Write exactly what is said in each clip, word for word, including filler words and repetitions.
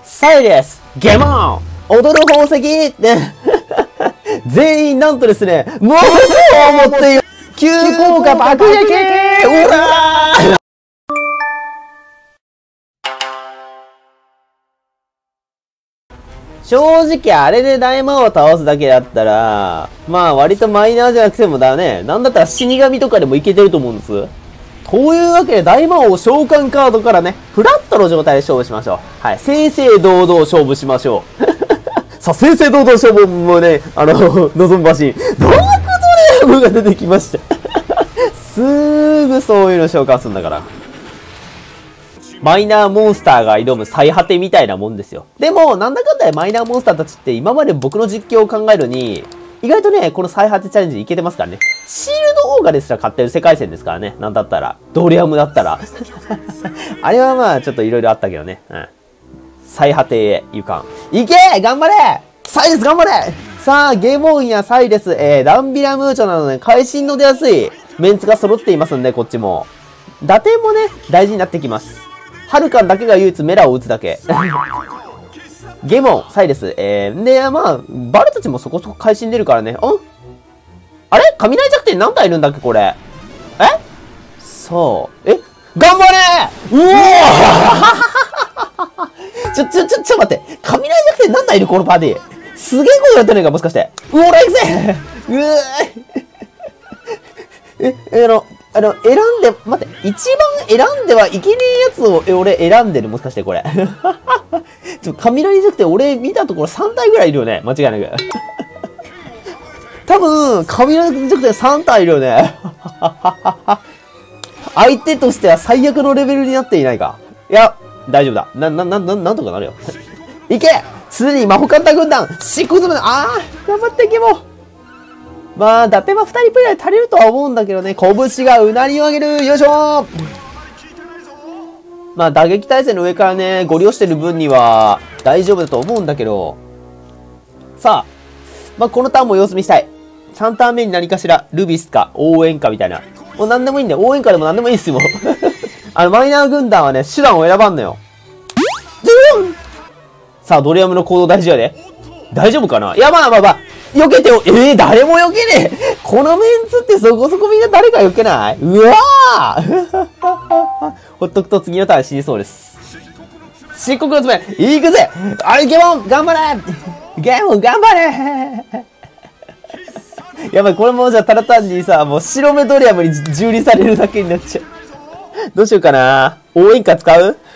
サイレスゲモン踊る宝石ね全員なんとですね、もうを持って急降下爆撃うわー正直あれで大魔王を倒すだけだったら、まあ割とマイナーじゃなくてもだね。なんだったら死神とかでもいけてると思うんです。というわけで大魔王召喚カードからね、フラットの状態で勝負しましょう。はい。正々堂々勝負しましょう。さあ、正々堂々勝負もね、あの、望むばし、ダークドレアムが出てきました。すぐそういうの召喚するんだから。マイナーモンスターが挑む最果てみたいなもんですよ。でも、なんだかんだでマイナーモンスターたちって今まで僕の実況を考えるに、意外とね、この最果てチャレンジいけてますからね。シールドオーガですら買ってる世界線ですからね。なんだったら。ドリアムだったら。あれはまあ、ちょっといろいろあったけどね。うん。最果てへ行かん。いけー頑張れサイレス頑張れさあ、ゲーモンやサイレス、えー、ダンビラムーチョなどね、会心の出やすいメンツが揃っていますんで、こっちも。打点もね、大事になってきます。ハルカンだけが唯一メラを打つだけ。ゲモン、サイレス、えー、で、まあ、バルたちもそこそこ会心出るからね。んあれ雷弱点何体いるんだっけこれ。えそう。え頑張れうおーちょ、ちょ、ちょ、ちょ、待って。雷弱点何体いるこのパーティー。すげえことやってないかもしかして。うおら行くぜうぅえ、え、あの、あの、選んで、待って、一番選んではいけねえやつを、え、俺選んでるもしかしてこれ。ちょ、雷弱点俺見たところさん体ぐらいいるよね。間違いなく。多分、雷弱点さん体いるよね。相手としては最悪のレベルになっていないか。いや、大丈夫だ。な、な、な、な、なんとかなるよ。いけすでに魔法カンタ軍団執行済みだあー頑張っていけもまあ、ダペマふたりプレイ足りるとは思うんだけどね。拳がうなりを上げるよいしょーまあ、打撃耐性の上からね、ご利用してる分には大丈夫だと思うんだけど。さあ、まあ、このターンも様子見したい。さんターン目に何かしら、ルビスか、応援かみたいな。もう何でもいいんだよ。応援かでも何でもいいですよ。あの、マイナー軍団はね、手段を選ばんのよ。さあ、ドリアムの行動大事やで。大丈夫かないや、まあまあまあ。避けてよ。ええー、誰も避けねえ。このメンツってそこそこみんな誰か避けないうわーほっとくと次のターン死にそうです。漆黒の爪、いくぜあれ、ゲモン頑張れゲモン頑張れやばい、これもじゃあただ単にさ、もう白目ドリアムに蹂躙されるだけになっちゃう。どうしようかな応援歌使う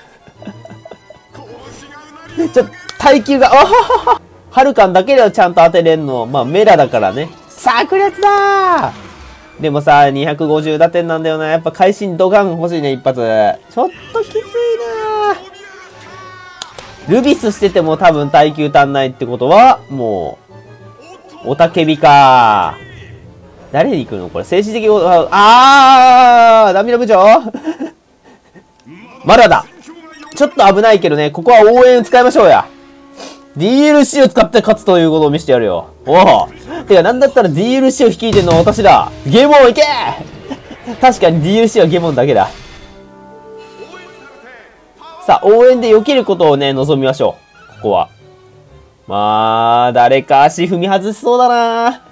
ちょ、耐久が、あはははハルカンだけではちゃんと当てれんの。まあ、メラだからね。炸裂だーでもさ、にひゃくごじゅう打点なんだよな。やっぱ会心ドガン欲しいね、一発。ちょっときついなールビスしてても多分耐久足んないってことは、もう、おたけびかー。誰に行くのこれ、精神的、ああーダメだ部長まだだちょっと危ないけどね、ここは応援使いましょうや。ディーエルシー を使って勝つということを見せてやるよ。おお。てか、なんだったら ディーエルシー を率いてんのは私だ。ゲモン行け確かに ディーエルシー はゲモンだけだ。さあ、応援で避けることをね、望みましょう。ここは。まあ、誰か足踏み外しそうだな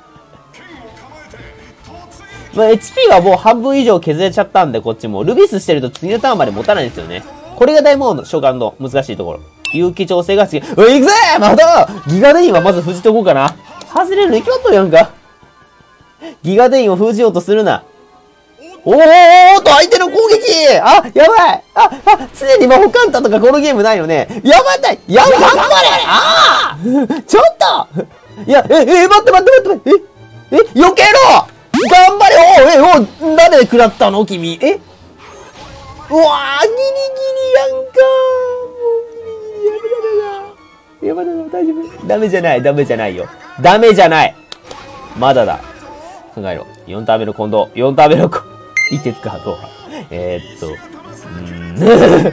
まあ、エイチピー はもう半分以上削れちゃったんで、こっちも。ルビスしてると次のターンまで持たないんですよね。これが大魔王の召喚の難しいところ。有機調整が次。うい、行くぜまたギガデインはまず封じとこうかな。外れるに決まっとるやんか。ギガデインを封じようとするな。おーおーと相手の攻撃あ、やばいあ、あ、常に魔法カンタとかこのゲームないよね。やばいやばい頑張れああちょっといや、え、え、待って待って待ってえ、え、避けろ頑張れおーえ、お誰で食らったの君えうわーギリギリやんかーやばいやばい大丈夫ダメじゃないダメじゃないよダメじゃないまだだ考えろよんターン目の近藤よんターン目の近藤いてつかどうえー、っとうーん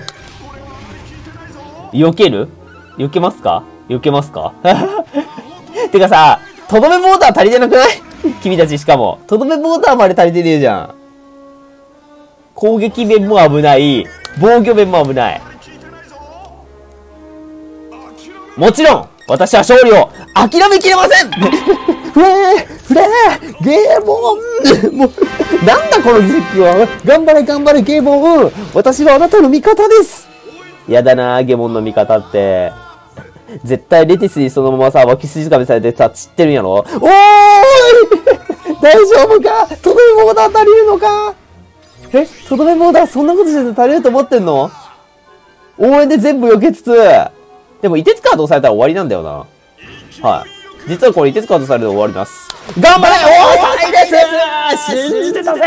避ける避けますか避けますかてかさとどめモーター足りてなくない君たちしかもとどめモーターまで足りてねえじゃん攻撃面も危ない防御面も危ないもちろん、私は勝利を諦めきれませんフレーフレーゲーモンもう、なんだこの実況は。頑張れ頑張れゲーモン、私はあなたの味方です。やだなゲモンの味方って。絶対レティスにそのままさ、脇筋かめされてさ、散ってるんやろ。おーい大丈夫かとどめボーダー足りるのかえとどめボーダーそんなことしてて足りると思ってんの？応援で全部避けつつ、でも、凍てつカード押されたら終わりなんだよな。はい。実はこれ、凍てつカードされると終わります。頑張れおーサイレス信じてたぜ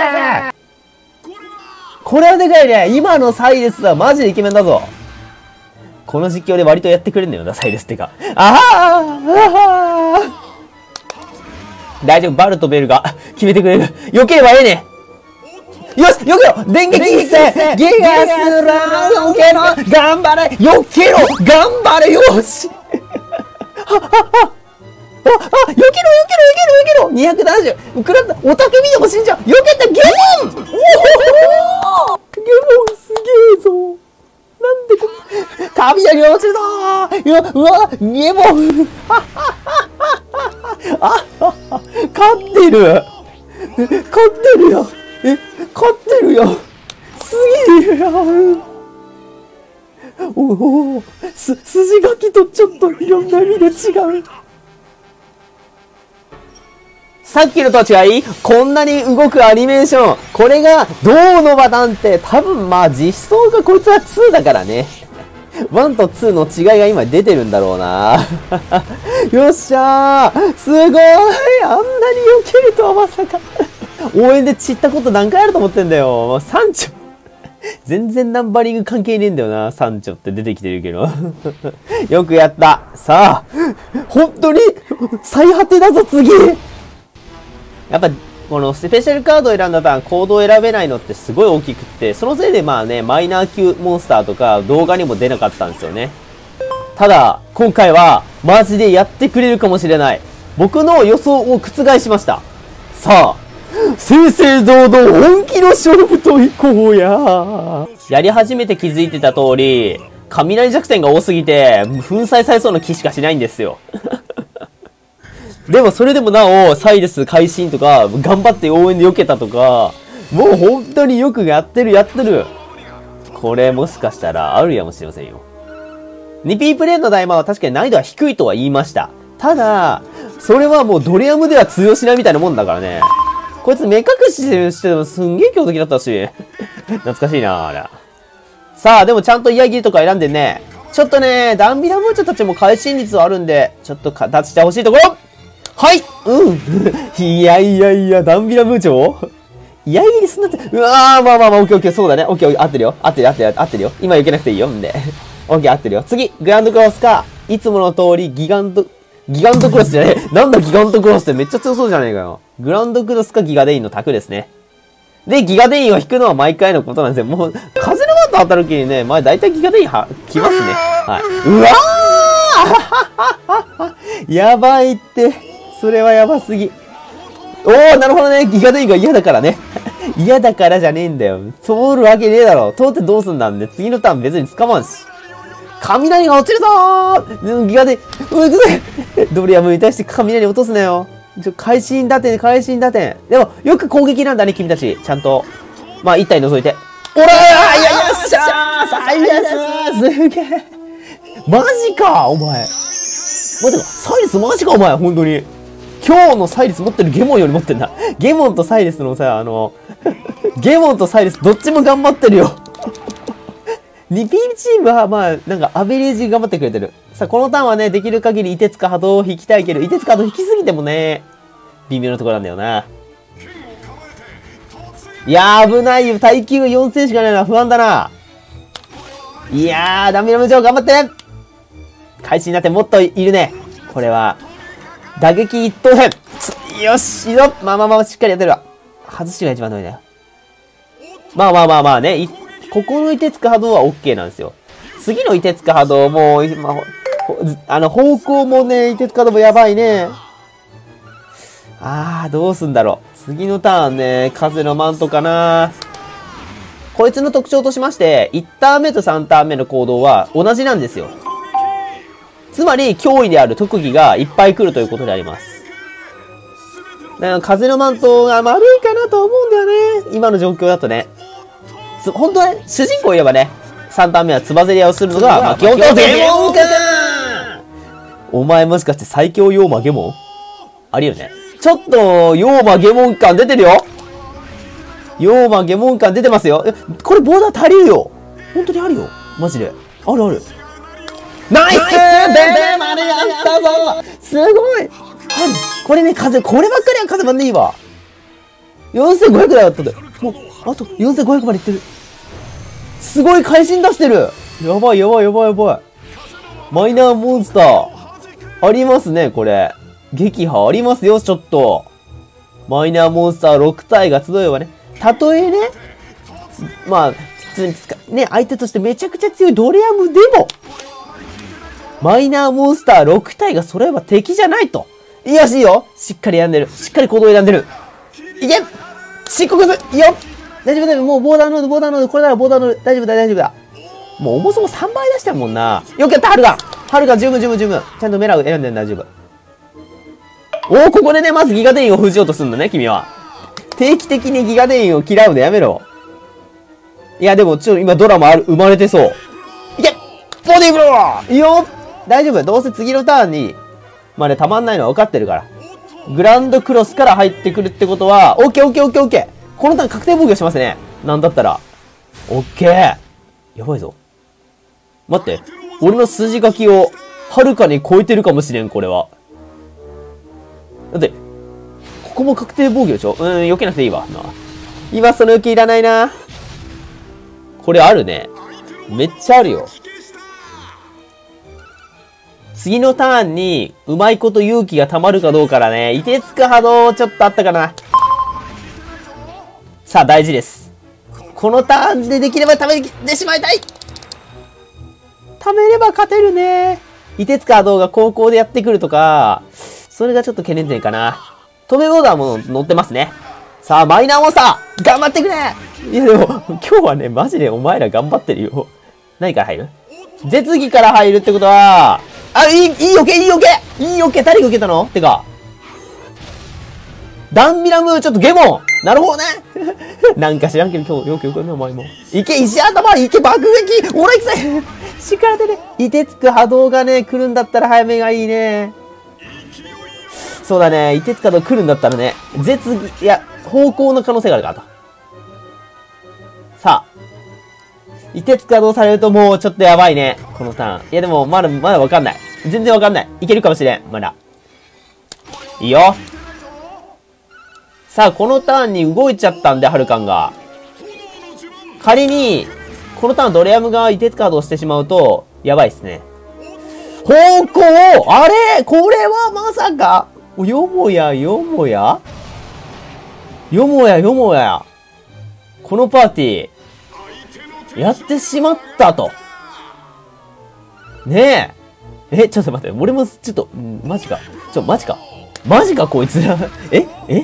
これはでかいね。今のサイレスはマジでイケメンだぞ。この実況で割とやってくれんだよな、サイレスってか。ああ大丈夫、バルとベルが決めてくれる。避ければええねよし避けろ電撃一斉ギガスラー避けろ頑張れ避けろ頑張れよしあ、あ、あ、あ、避けろ避けろ避けろ避けろにひゃくななじゅう食らったおたけびでも死んじゃう避けたゲモンおおゲモンすげえぞなんでこ雷が落ちるぞーようわゲモンあ勝ってる勝ってるよえ勝ってるよすげえよおおす筋書きとちょっといろんな意味で違うさっきのとは違いこんなに動くアニメーションこれが銅の場なんて多分まあ実装がこいつはツーだからねワンとツーの違いが今出てるんだろうなよっしゃーすごいあんなに避けるとはまさか応援で散ったこと何回あると思ってんだよ。サンチョ。全然ナンバリング関係ねえんだよな。サンチョって出てきてるけど。よくやった。さあ、本当に最果てだぞ、次。やっぱ、このスペシャルカードを選んだターン、コードを選べないのってすごい大きくって、そのせいでまあね、マイナー級モンスターとか動画にも出なかったんですよね。ただ、今回は、マジでやってくれるかもしれない。僕の予想を覆しました。さあ、正々堂々本気の勝負といこうや。やり始めて気づいてた通り、雷弱点が多すぎて、粉砕されそうな気しかしないんですよ。でもそれでもなお、サイレス会心とか、頑張って応援で避けたとか、もう本当によくやってるやってる。これもしかしたらあるやもしれませんよ。にピー プレイの大魔は確かに難易度は低いとは言いました。ただ、それはもうドレアムでは通用しないみたいなもんだからね。こいつ目隠ししてもすんげえ強敵だったし。懐かしいなあれ。さあ、でもちゃんとイヤギリとか選んでね。ちょっとね、ダンビラムーチョたちも会心率はあるんで、ちょっと形してほしいところはいうんいやいやいや、ダンビラムーチョイヤギリすんなって、うわー、まあまあまあ、オッケーオッケー、そうだね。オッケー、合ってるよ。合ってる合ってる合ってるよ。今避けなくていいよ。んで。オッケー、合ってるよ。次、グランドクロスか。いつもの通り、ギガント、ギガントクロスじゃねえ。なんだギガントクロスってめっちゃ強そうじゃねえかよ。グランドクロスかギガデインの卓ですね。で、ギガデインを引くのは毎回のことなんですよ。もう、風のマート当たる気にね、まあ大体ギガデインは、来ますね。はい。うわーやばいって。それはやばすぎ。おー、なるほどね。ギガデインが嫌だからね。嫌だからじゃねえんだよ。通るわけねえだろ。通ってどうすんだんで、次のターン別に捕まんし。雷が落ちるぞーギガデイン、うぐせドリアムに対して雷落とすなよ。ちょ、会心打点、会心打点。でも、よく攻撃なんだね、君たち。ちゃんと。まあ、一体除いて。おらーいや、よっしゃーサイレスすげえマジかお前。待てか、サイレスマジかお前、ほんとに。今日のサイレス持ってるゲモンより持ってんだ。ゲモンとサイレスのさ、あの、ゲモンとサイレスどっちも頑張ってるよ。にピー チームは、まあ、なんか、アベレージ頑張ってくれてる。さあ、このターンはね、できる限り、凍てつか波動を引きたいけど、凍てつか波動引きすぎてもね、微妙なところなんだよな。いやー、危ないよ。耐久よんせんしかないのは不安だな。いやー、ダメダメじゃ頑張って開始になってもっといるね。これは、打撃一等編。よし、いいぞ。まあまあまあ、しっかりやってるわ。外しが一番ダメだよ。まあまあまあまあね、ここの凍てつか波動は OK なんですよ。次の凍てつか波動も、まあ、あの、方向もね、凍てつか波動もやばいね。あー、どうすんだろう。次のターンね、風のマントかな。こいつの特徴としまして、いちターン目とさんターン目の行動は同じなんですよ。 つまり、脅威である特技がいっぱい来るということであります。だから風のマントが悪いかなと思うんだよね。今の状況だとね。つ、本当はね、主人公言えばね、さんターン目はつばぜり合いをするのが、まあ、基本的にデモンかお前もしかして最強妖魔ゲモンありえるね。ちょっと、妖魔ゲモン感出てるよ。妖魔ゲモン感出てますよ。え、これボーダー足りるよ。本当にあるよ。マジで。あるある。ナイスーでまでやったぞすごいこれね、風、こればっかりは風まんでいいわ。よんせんごひゃくだったんだよ。もう、あとよんせんごひゃくまでいってる。すごい会心出してる。やばいやばいやばいやばい。マイナーモンスター。ありますね、これ。撃破ありますよ、ちょっと。マイナーモンスターろく体が集えばね。たとえね、まあ、普通に使う、ね、相手としてめちゃくちゃ強いドレアムでも、マイナーモンスターろく体が揃えば敵じゃないと。いいよしいいよ。しっかり選んでる。しっかり行動を選んでる。いけ漆黒すいいよ大丈夫大丈夫。もうボーダーノード、ボーダーノード。これならボーダーノード。大丈夫だ、大丈夫だ。もう重さもさんばい出してるもんな。よくやった、ハルガンハルガン十分十分十分。ちゃんとメラを選んでる大丈夫。おお、ここでね、まずギガデインを封じようとするんだね、君は。定期的にギガデインを嫌うのやめろ。いや、でも、ちょっと今ドラマある、生まれてそう。いけボディーブローいいよ大丈夫。どうせ次のターンに、まあね、たまんないのは分かってるから。グランドクロスから入ってくるってことは、オッケーオッケーオッケーオッケーこのターン確定防御しますね。なんだったら。オッケーやばいぞ。待って。俺の筋書きを、はるかに超えてるかもしれん、これは。だって、ここも確定防御でしょうん、避けなくていいわ。な今その避けいらないな。これあるね。めっちゃあるよ。次のターンに、うまいこと勇気が溜まるかどうかだね。凍てつく波動ちょっとあったかな。さあ、大事です。このターンでできれば溜めてしまいたい溜めれば勝てるね。凍てつく波動が高校でやってくるとか、それがちょっと懸念点かな。止めボーダーも乗ってますね。さあ、マイナーモンスター頑張ってくれいやでも、今日はね、マジでお前ら頑張ってるよ。何から入る絶技から入るってことは、あ、いい、いいよけ、いいよけいいよけ誰が受けたのてか。ダンミラム、ちょっとゲモンなるほどねなんか知らんけど今日よくよくね、お前も。いけ、石頭いけ、爆撃おらいくぜ力でね、凍てつく波動がね、来るんだったら早めがいいね。そうだね、凍てつく波動来るんだったらね、絶技、いや、方向の可能性があるからと。さあ。凍てつく波動されるともうちょっとやばいね。このターン。いやでも、まだ、まだわかんない。全然わかんない。いけるかもしれん。まだ。いいよ。さあ、このターンに動いちゃったんで、ハルカンが。仮に、このターンドレアムが凍てつく波動してしまうと、やばいっすね。方向あれこれはまさかよもやよもやよもやよもや。このパーティー、やってしまったと。ねえ。え、ちょっと待って。俺も、ちょっと、んマジか。ちょ、マジか。マジか、こいつら。ええ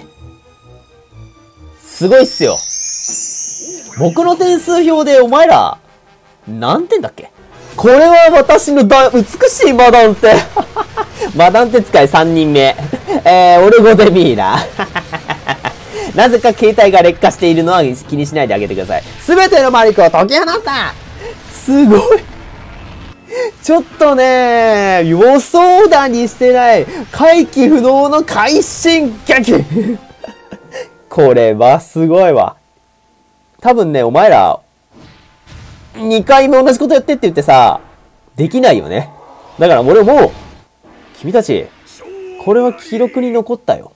すごいっすよ。僕の点数表でお前ら、何点だっけこれは私のだ、美しいマダンテ。マダンテ使いさんにんめ。えー、オルゴデミーラ。なぜか携帯が劣化しているのは気にしないであげてください。すべての魔力を解き放ったすごいちょっとね、予想だにしてない、回帰不能の快進撃これはすごいわ。多分ね、お前ら、にかいめ同じことやってって言ってさ、できないよね。だから俺もう、君たち、これは記録に残ったよ。